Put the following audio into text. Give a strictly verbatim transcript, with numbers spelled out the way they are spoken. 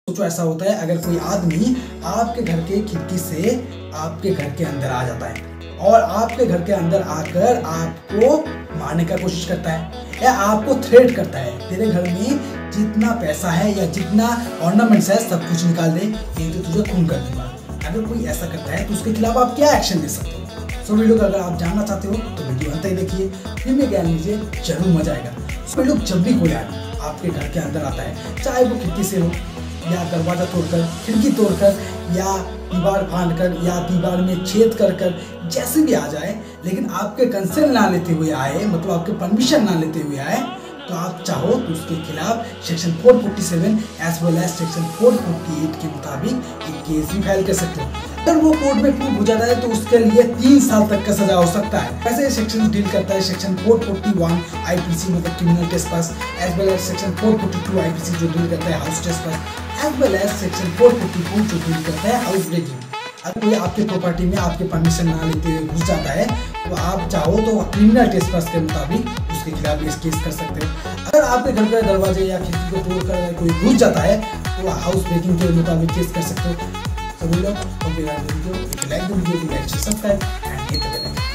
सोचो ऐसा होता है अगर कोई आदमी आपके घर के खिड़की से आपके घर के अंदर आ जाता है और आपके घर के अंदर आकर आपको मारने का कोशिश करता है या आपको थ्रेट करता है, तेरे घर में जितना पैसा है या जितना ऑर्नामेंट्स है सब कुछ निकाल दे, नहीं तो तुझे खून कर दूंगा। अगर कोई ऐसा करता है तो उसके खिलाफ आप क्या एक्शन ले सकते हो? सो वीडियो को अगर आप जानना चाहते हो तो वीडियो अंत तक देखिए, फिर में ज्ञान लीजिए, जरूर मजा आएगा। सो लोग जब भी कोई आदमी आपके घर के अंदर आता है, चाहे वो खिड़की से हो या दरवाजा तोड़कर, खिड़की तोड़कर या दीवार फाड़ कर या दीवार में छेद कर कर जैसे भी आ जाए, लेकिन आपके कंसेंट ना लेते हुए आए, मतलब आपके परमिशन ना लेते हुए आए, तो आप चाहो तो उसके खिलाफ सेक्शन चार सौ सैंतालीस एज वेल एज सेक्शन चार सौ अड़तालीस के मुताबिक एक केस भी फाइल कर सकते हो। अगर वो कोर्ट में प्रूव हो जाता है तो उसके लिए तीन साल तक का सजा हो सकता है। वैसे सेक्शन डील करता है सेक्शन चार सौ इकतालीस आईपीसी मतलब criminal trespass, as well as section चार सौ बयालीस आईपीसी जो डील करता है house trespass, as well as section चार सौ चौवालीस जो डील करता है हाउस ब्रेकिंग। अगर कोई आपके प्रॉपर्टी में आपके परमिशन ना लेते हुए घुस जाता है तो आप चाहो तो क्रिमिनल ट्रेसपास के मुताबिक उसके खिलाफ इस केस कर सकते हो। अगर आपके घर का दरवाजे या खिड़की को तोड़कर कोई घुस जाता है तो हाउस ब्रेकिंग के मुताबिक केस कर सकते हो। सभी लोग like the video, subscribe and hit the bell icon.